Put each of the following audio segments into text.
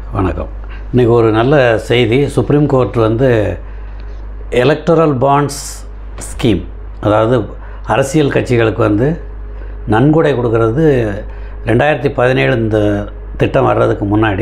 வணக்கம். இன்றைக்கி ஒரு நல்ல செய்தி. சுப்ரீம் கோர்ட் வந்து எலக்டரல் பாண்ட்ஸ் ஸ்கீம், அதாவது அரசியல் கட்சிகளுக்கு வந்து நன்கொடை கொடுக்கறது 2017 இந்த திட்டம் வர்றதுக்கு முன்னாடி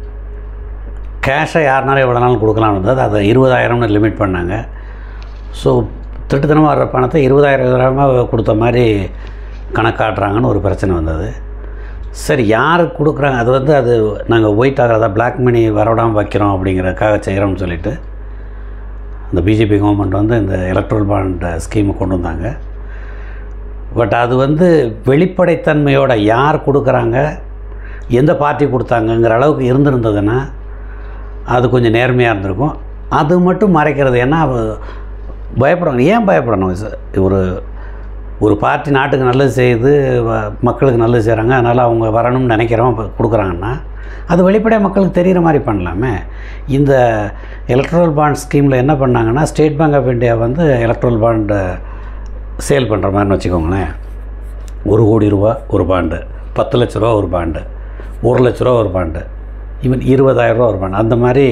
கேஷை யாருனாலும் எவ்வளோ நாளும் கொடுக்கலாம்னு இருந்தது. அதை 20,000ன்னு லிமிட் பண்ணாங்க. ஸோ திட்டத்தினமாக வர்ற பணத்தை 20,000 கொடுத்த மாதிரி கணக்காட்டுறாங்கன்னு ஒரு பிரச்சனை வந்தது. சரி, யாருக்கு கொடுக்குறாங்க, அது நாங்கள் ஒயிட் ஆகிறதா பிளாக் மணி வரவிடாமல் வைக்கிறோம் அப்படிங்கிறதுக்காக செய்கிறோம்னு சொல்லிவிட்டு இந்த பிஜேபி கவர்மெண்ட் வந்து இந்த எலக்ட்ரல் பாண்ட் ஸ்கீமை கொண்டு வந்தாங்க. பட் அது வந்து வெளிப்படைத்தன்மையோட யார் கொடுக்குறாங்க, எந்த பார்ட்டி கொடுத்தாங்கங்கிற அளவுக்கு இருந்திருந்ததுன்னா அது கொஞ்சம் நேர்மையாக இருந்திருக்கும். அது மட்டும் மறைக்கிறது. ஏன்னா பயப்படுறாங்க. ஏன் பயப்படணும்? ஒரு பார்ட்டி நாட்டுக்கு நல்லது செய்யுது, மக்களுக்கு நல்லது செய்கிறாங்க, அதனால் அவங்க வரணும்னு நினைக்கிறவங்க கொடுக்குறாங்கன்னா அது வெளிப்படையாக மக்களுக்கு தெரிகிற மாதிரி பண்ணலாமே. இந்த எலக்ட்ரல் பாண்ட் ஸ்கீமில் என்ன பண்ணாங்கன்னா, ஸ்டேட் பேங்க் ஆஃப் இந்தியா வந்து எலக்ட்ரல் பாண்டு சேல் பண்ணுற மாதிரின்னு வச்சுக்கோங்களேன். 1 கோடி ரூபா ஒரு பாண்டு, 10 லட்ச ரூபா ஒரு பாண்டு, 1 லட்ச ரூபா ஒரு பாண்டு, ஈவன் 20,000 ரூபா ஒரு பாண்டு, அந்த மாதிரி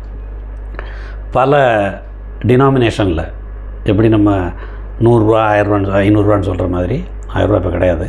பல டினாமினேஷனில், எப்படி நம்ம 100 ரூபா 1000 ரூபான்னு 500 ரூபான்னு சொல்கிற மாதிரி 1000 ரூபா இப்போ கிடையாது.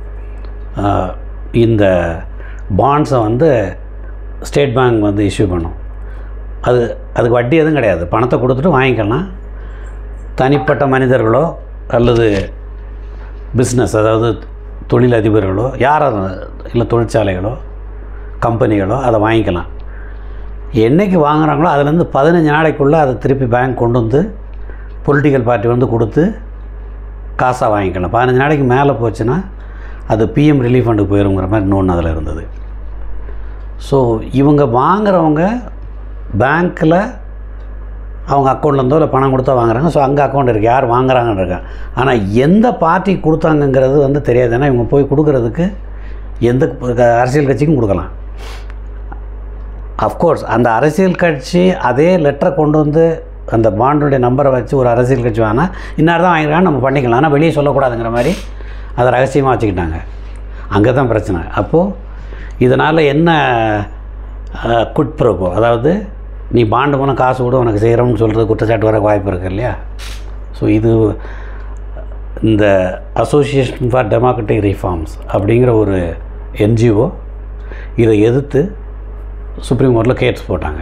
இந்த பாண்ட்ஸை வந்து ஸ்டேட் பேங்க் வந்து இஷ்யூ பண்ணும். அதுக்கு வட்டி எதுவும் கிடையாது. பணத்தை கொடுத்துட்டு வாங்கிக்கலாம். தனிப்பட்ட மனிதர்களோ அல்லது பிஸ்னஸ், அதாவது தொழிலதிபர்களோ யாராவது இல்லை தொழிற்சாலைகளோ கம்பெனிகளோ அதை வாங்கிக்கலாம். என்றைக்கு வாங்குகிறாங்களோ அதுலேருந்து 15 நாளைக்குள்ளே அதை திருப்பி பேங்க் கொண்டு வந்து பொலிட்டிக்கல் பார்ட்டி வந்து கொடுத்து காசாக வாங்கிக்கலாம். 15 நாளைக்கு மேலே போச்சுன்னா அது பிஎம் ரிலீஃப் ஃபண்டுக்கு போயிருங்கிற மாதிரி இன்னொன்று அதில் இருந்தது. ஸோ இவங்க வாங்குகிறவங்க பேங்க்கில் அவங்க அக்கௌண்ட்லேருந்தோ இல்லை பணம் கொடுத்தா வாங்குறாங்க. ஸோ அங்கே அக்கௌண்ட் இருக்குது, யார் வாங்குறாங்கன்னு இருக்காங்க. ஆனால் எந்த பார்ட்டி கொடுத்தாங்கங்கிறது வந்து தெரியாது. ஏன்னா இவங்க போய் கொடுக்குறதுக்கு எந்த அரசியல் கட்சிக்கும் கொடுக்கலாம். அஃப்கோர்ஸ் அந்த அரசியல் கட்சி அதே லெட்டரை கொண்டு வந்து அந்த பாண்டுடைய நம்பரை வச்சு ஒரு அரசியல் கட்சி வாங்கினா இன்னார் தான் வாங்கிக்கிறான்னு நம்ம பண்ணிக்கலாம். ஆனால் வெளியே சொல்லக்கூடாதுங்கிற மாதிரி அதை ரகசியமாக வச்சுக்கிட்டாங்க. அங்கே தான் பிரச்சனை. அப்போது இதனால் என்ன குட் ப்ரோக்கோ, அதாவது நீ பாண்டு மூலம் காசு கூட உனக்கு செய்கிறோம்னு சொல்கிறது குற்றச்சாட்டு வர வாய்ப்பு இருக்குது இல்லையா? ஸோ இது இந்த அசோசியேஷன் ஃபார் டெமோக்ராட்டிக் ரிஃபார்ம்ஸ் அப்படிங்கிற ஒரு என்ஜிஓ இதை எதிர்த்து சுப்ரீம் கோர்ட்டில் கேஸ் போட்டாங்க.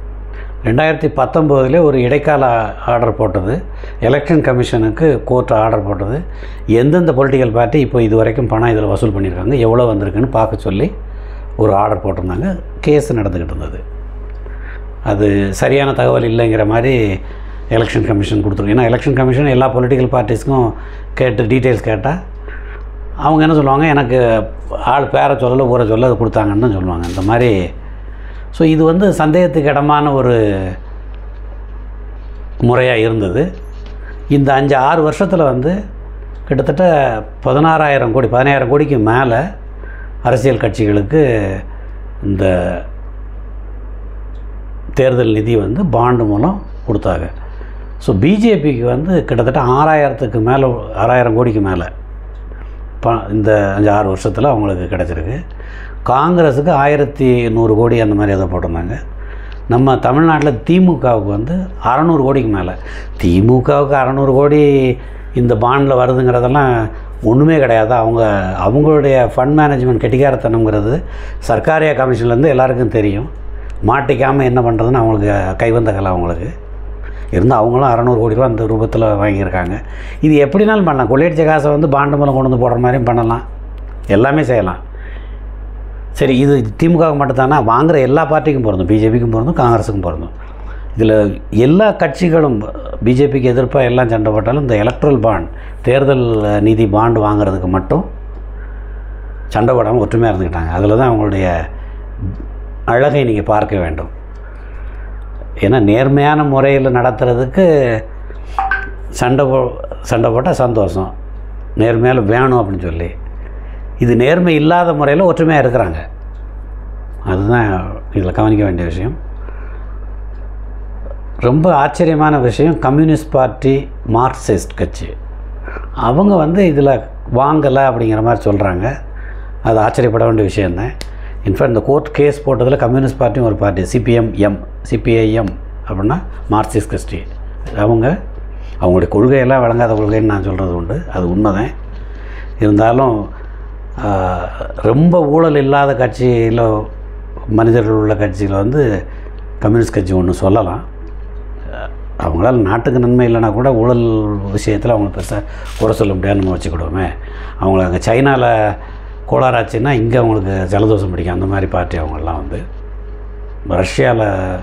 2019 ஒரு இடைக்கால ஆர்டர் போட்டது. எலெக்ஷன் கமிஷனுக்கு கோர்ட் ஆர்டர் போட்டது. எந்தெந்த பொலிட்டிக்கல் பார்ட்டி இப்போ இது வரைக்கும் பணம் இதில் வசூல் பண்ணியிருக்காங்க, எவ்வளோ வந்திருக்குன்னு பார்க்க சொல்லி ஒரு ஆர்டர் போட்டிருந்தாங்க. கேஸ் நடந்துக்கிட்டு இருந்தது. அது சரியான தகவல் இல்லைங்கிற மாதிரி எலெக்ஷன் கமிஷன் கொடுத்துருக்கு. ஏன்னா எலெக்ஷன் கமிஷன் எல்லா பொலிட்டிக்கல் பார்ட்டிஸ்க்கும் டீட்டெயில்ஸ் கேட்டால் அவங்க என்ன சொல்லுவாங்க, எனக்கு ஆள் பேரை சொல்லலை ஊரை சொல்ல அது கொடுத்தாங்கன்னு தான் சொல்லுவாங்க. இந்த மாதிரி. ஸோ இது வந்து சந்தேகத்துக்கு இடமான ஒரு முறையாக இருந்தது. இந்த 5-6 வருஷத்தில் வந்து கிட்டத்தட்ட 16,000 கோடிக்கு மேலே அரசியல் கட்சிகளுக்கு இந்த தேர்தல் நிதி வந்து பாண்டு மூலம் கொடுத்தாங்க. ஸோ பிஜேபிக்கு வந்து கிட்டத்தட்ட 6,000 கோடிக்கு மேலே இந்த 5-6 வருஷத்தில் அவங்களுக்கு கிடச்சிருக்கு. காங்கிரஸுக்கு 1,100 கோடி அந்த மாதிரி எதை போட்டிருந்தாங்க. நம்ம தமிழ்நாட்டில் திமுகவுக்கு வந்து 600 கோடிக்கு மேலே. திமுகவுக்கு 600 கோடி இந்த பாண்டில் வருதுங்கிறதெல்லாம் ஒன்றுமே கிடையாது. அவங்களுடைய ஃபண்ட் மேனேஜ்மெண்ட் கெட்டிக்காரத்தனங்கிறது சர்க்காரியா கமிஷன்லேருந்து எல்லாருக்கும் தெரியும். மாட்டிக்காமல் என்ன பண்ணுறதுன்னு அவங்களுக்கு கைவந்த கலை அவங்களுக்கு இருந்தால் அவங்களும் 600 கோடி ரூபா அந்த ரூபத்தில் வாங்கியிருக்காங்க. இது எப்படினாலும் பண்ணலாம். கொள்ளையடிச்ச காசை வந்து பாண்டு மூலம் கொண்டு வந்து போடுற மாதிரியும் பண்ணலாம், எல்லாமே செய்யலாம். சரி, இது திமுகவுக்கு மட்டும்தானா? வாங்குகிற எல்லா பார்ட்டிக்கும் பொருந்தும், பிஜேபிக்கும் பொருந்தும், காங்கிரஸுக்கும் பொருந்தும். இதில் எல்லா கட்சிகளும் பிஜேபிக்கு எதிர்ப்பாக எல்லாம் சண்டை போட்டாலும் இந்த எலக்ட்ரல் பாண்ட் தேர்தல் நிதி பாண்டு வாங்குறதுக்கு மட்டும் சண்டை போடாமல் ஒற்றுமையாக இருந்துக்கிட்டாங்க. அதில் தான் அவங்களுடைய அழகை நீங்கள் பார்க்க வேண்டும். ஏன்னா நேர்மையான முறையில் நடத்துறதுக்கு சண்டை போட்டால் சந்தோஷம், நேர்மையால் வேணும் அப்படின்னு சொல்லி. இது நேர்மை இல்லாத முறையில் ஒற்றுமையாக இருக்கிறாங்க. அதுதான் இதில் கவனிக்க வேண்டிய விஷயம். ரொம்ப ஆச்சரியமான விஷயம், கம்யூனிஸ்ட் பார்ட்டி மார்க்சிஸ்ட் கட்சி அவங்க வந்து இதில் வாங்கலை அப்படிங்கிற மாதிரி சொல்கிறாங்க. அது ஆச்சரியப்பட வேண்டிய விஷயந்தான். இன்ஃபேக்ட் இந்த கோர்ட் கேஸ் போட்டதில் கம்யூனிஸ்ட் பார்ட்டியும் ஒரு பார்ட்டி, சிபிஐஎம் அப்படின்னா மார்க்சிஸ்ட் கட்சி, அவங்களுடைய கொள்கையெல்லாம் வழங்காத கொள்கைன்னு நான் சொல்கிறது உண்டு, அது உண்மைதான். இருந்தாலும் ரொம்ப ஊழல் இல்லாத கட்சியில், மனிதர்கள் உள்ள கட்சியில் வந்து கம்யூனிஸ்ட் கட்சி ஒன்று சொல்லலாம். அவங்களால நாட்டுக்கு நன்மை இல்லைனா கூட ஊழல் விஷயத்தில் அவங்க பெருசாக குறை சொல்ல முடியாதுன்னு நம்ம வச்சுக்கிடுவோமே. அவங்கள அங்கே சைனாவில் கோளாராச்சுன்னா இங்கே அவங்களுக்கு ஜலதோஷம் பிடிக்கும், அந்த மாதிரி பார்ட்டி அவங்கெல்லாம் வந்து. ரஷ்யாவில்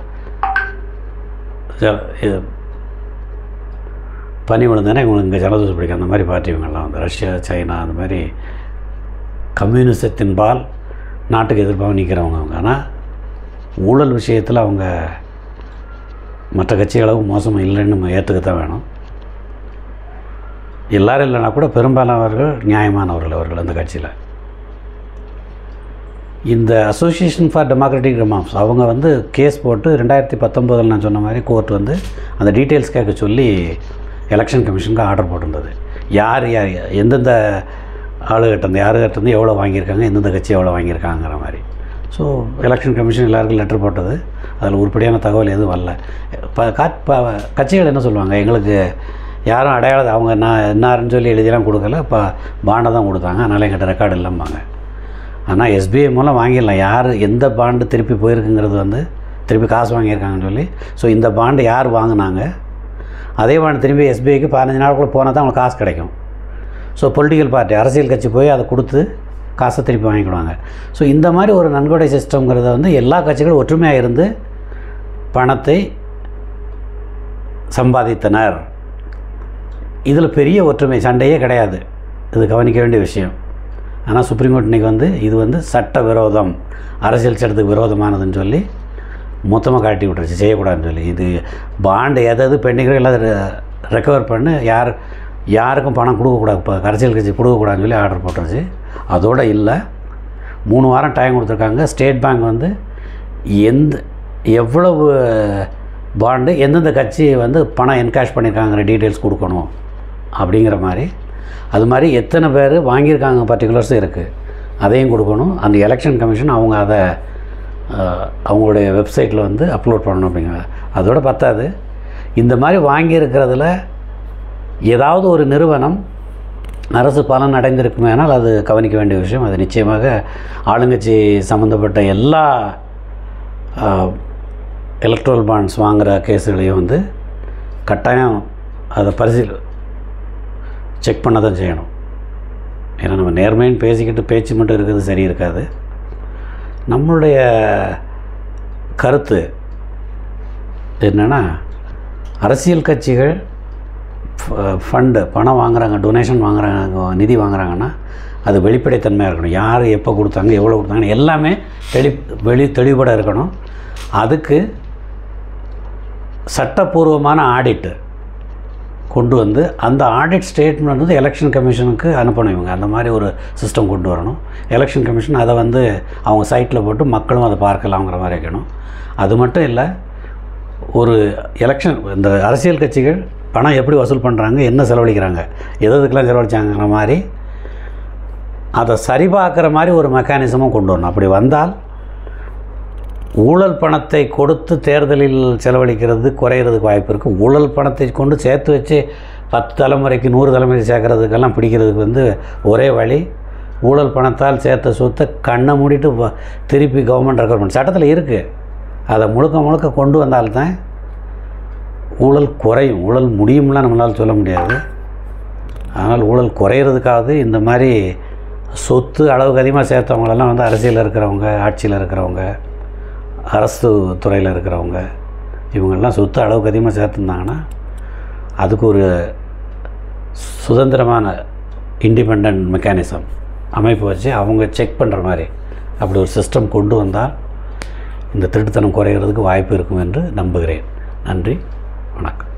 பனி விழுந்தானே இவங்களுக்கு இங்கே ஜலதோஷம் பிடிக்கும், அந்த மாதிரி பார்ட்டி இவங்கெல்லாம் வந்து. ரஷ்யா, சைனா அந்த மாதிரி கம்யூனிசத்தின்பால் நாட்டுக்கு எதிர்ப்பாக நிற்கிறவங்க அவங்க. ஆனால் ஊழல் விஷயத்தில் அவங்க மற்ற கட்சிகளவு மோசமாக இல்லைன்னு நம்ம ஏற்றுக்கத்தான் வேணும். எல்லோரும் இல்லைனா கூட பெரும்பாலானவர்கள் நியாயமானவர்கள் அவர்கள் அந்த கட்சியில். இந்த அசோசியேஷன் ஃபார் டெமோக்ராட்டிக் ரிஃபார்ம்ஸ் அவங்க வந்து கேஸ் போட்டு 2019 நான் சொன்ன மாதிரி கோர்ட் வந்து அந்த டீட்டெயில்ஸ் கேட்க சொல்லி எலெக்ஷன் கமிஷனுக்கு ஆர்டர் போட்டிருந்தது. யார் எந்தெந்த ஆளுகிட்டேருந்து யாருகிட்டேருந்து எவ்வளோ வாங்கியிருக்காங்க, எந்தெந்த கட்சி எவ்வளோ வாங்கியிருக்காங்கிற மாதிரி. ஸோ எலெக்ஷன் கமிஷன் எல்லாருக்கும் லெட்டர் போட்டது, அதில் உருப்படியான தகவல் எதுவும் வரல. கட்சிகள் என்ன சொல்லுவாங்க, எங்களுக்கு யாரும் அடையாளம் அவங்க என்னாருன்னு சொல்லி எழுதிலாம் கொடுக்கல, இப்போ பாண்டை தான் கொடுத்தாங்க, அதனால் எங்கிட்ட ரெக்கார்டு இல்லைம்பாங்க. ஆனால் எஸ்பிஐ மூலம் வாங்கிடலாம், யார் எந்த பாண்டு திருப்பி போயிருக்குங்கிறது வந்து திருப்பி காசு வாங்கியிருக்காங்கன்னு சொல்லி. ஸோ இந்த பாண்டு யார் வாங்கினாங்க, அதே பாண்டு திரும்பி எஸ்பிஐக்கு 15 நாளுக்குள்ளே போனால் தான் அவங்களுக்கு காசு கிடைக்கும். ஸோ பொலிட்டிக்கல் பார்ட்டி, அரசியல் கட்சி போய் அதை கொடுத்து காசை திருப்பி வாங்கிக்கிடுவாங்க. ஸோ இந்த மாதிரி ஒரு நன்கொடை சிஸ்டம்ங்கிறத வந்து எல்லா கட்சிகளும் ஒற்றுமையாக இருந்து பணத்தை சம்பாதித்தனர். இதில் பெரிய ஒற்றுமை சண்டையே கிடையாது, இது கவனிக்க வேண்டிய விஷயம். ஆனால் சுப்ரீம் கோர்ட் இன்றைக்கி வந்து இது வந்து சட்ட விரோதம், அரசியல் சட்டத்துக்கு விரோதமானதுன்னு சொல்லி மொத்தமாக காட்டி விட்டுருச்சு, செய்யக்கூடாதுன்னு சொல்லி. இது பாண்டு எதாவது பெண்டிங்கோ எல்லாம் ரெக்கவர் பண்ணி யாருக்கும் பணம் கொடுக்கக்கூடாது, இப்போ அரசியல் கட்சி கொடுக்கக்கூடாதுன்னு சொல்லி ஆர்டர் போட்டுருச்சு. அதோடு இல்லை, 3 வாரம் டைம் கொடுத்துருக்காங்க. ஸ்டேட் பேங்க் வந்து எவ்வளவு பாண்டு எந்தெந்த கட்சி வந்து பணம் என்கேஷ் பண்ணியிருக்காங்கிற டீட்டெயில்ஸ் கொடுக்கணும் அப்படிங்கிற மாதிரி. அது மாதிரி எத்தனை பேர் வாங்கியிருக்காங்க பர்டிகுலர்ஸும் இருக்குது, அதையும் கொடுக்கணும். அந்த எலெக்ஷன் கமிஷன் அவங்க அதை அவங்களுடைய வெப்சைட்டில் வந்து அப்லோட் பண்ணணும் அப்படிங்கிற. அதோடு பத்தாது, இந்த மாதிரி வாங்கியிருக்கிறதுல ஏதாவது ஒரு நிறுவனம் அரசு பலன் அடைந்திருக்குமே ஆனால் அது கவனிக்க வேண்டிய விஷயம். அது நிச்சயமாக ஆளுங்கட்சி சம்மந்தப்பட்ட எல்லா எலக்ட்ரல் பாண்ட்ஸ் வாங்குகிற கேஸுகளையும் வந்து கட்டாயம் அதை செக் பண்ண தான் செய்யணும். ஏன்னா நம்ம நேர்மைன்னு பேசிக்கிட்டு பேச்சு மட்டும் இருக்கிறது சரி இருக்காது. நம்மளுடைய கருத்து என்னென்னா, அரசியல் கட்சிகள் ஃபண்டு பணம் வாங்குகிறாங்க, டொனேஷன் வாங்குகிறாங்க, நிதி வாங்குகிறாங்கன்னா அது வெளிப்படைத்தன்மையாக இருக்கணும். யார் எப்போ கொடுத்தாங்க, எவ்வளோ கொடுத்தாங்கன்னு எல்லாமே தெளிவுபட இருக்கணும். அதுக்கு சட்டப்பூர்வமான ஆடிட்டு கொண்டு வந்து அந்த ஆடிட் ஸ்டேட்மெண்ட் வந்து எலெக்ஷன் கமிஷனுக்கு அனுப்பணும். இவங்க அந்த மாதிரி ஒரு சிஸ்டம் கொண்டு வரணும். எலெக்ஷன் கமிஷன் அதை வந்து அவங்க சைட்டில் போட்டு மக்களும் அதை பார்க்கலாங்கிற மாதிரி வைக்கணும். அது மட்டும் இல்லை, ஒரு எலெக்ஷன் இந்த அரசியல் கட்சிகள் பணம் எப்படி வசூல் பண்ணுறாங்க, என்ன செலவழிக்கிறாங்க, எதுக்கெல்லாம் செலவழிச்சாங்கிற மாதிரி அதை சரிபார்க்குற மாதிரி ஒரு மெக்கானிசமும் கொண்டு வரணும். அப்படி வந்தால் ஊழல் பணத்தை கொடுத்து தேர்தலில் செலவழிக்கிறது குறையிறதுக்கு வாய்ப்பு இருக்குது. ஊழல் பணத்தை கொண்டு சேர்த்து வச்சு 10 தலைமுறைக்கு 100 தலைமுறைக்கு சேர்க்குறதுக்கெல்லாம் பிடிக்கிறதுக்கு வந்து ஒரே வழி, ஊழல் பணத்தால் சேர்த்த சொத்தை கண்ணை மூடிட்டு திருப்பி கவர்மெண்ட் ரெக்கவர் பண்ண சட்டத்தில் இருக்குது. அதை முழுக்க கொண்டு வந்தால்தான் ஊழல் குறையும். ஊழல் முடியும்லாம் நம்மளால் சொல்ல முடியாது. அதனால் ஊழல் குறையிறதுக்காவது இந்த மாதிரி சொத்து அளவுக்கு அதிகமாக சேர்த்தவங்களெல்லாம் வந்து அரசியலில் இருக்கிறவங்க, ஆட்சியில் இருக்கிறவங்க, அரசு துறையில் இருக்கிறவங்க, இவங்கெல்லாம் சொத்து அளவுக்கு அதிகமாக சேர்த்துருந்தாங்கன்னா அதுக்கு ஒரு சுதந்திரமான இண்டிபெண்ட் மெக்கானிசம் அமைப்பு வச்சு அவங்க செக் பண்ணுற மாதிரி அப்படி ஒரு சிஸ்டம் கொண்டு வந்தால் இந்த திருட்டுத்தனம் குறைகிறதுக்கு வாய்ப்பு இருக்கும் என்று நம்புகிறேன். நன்றி, வணக்கம்.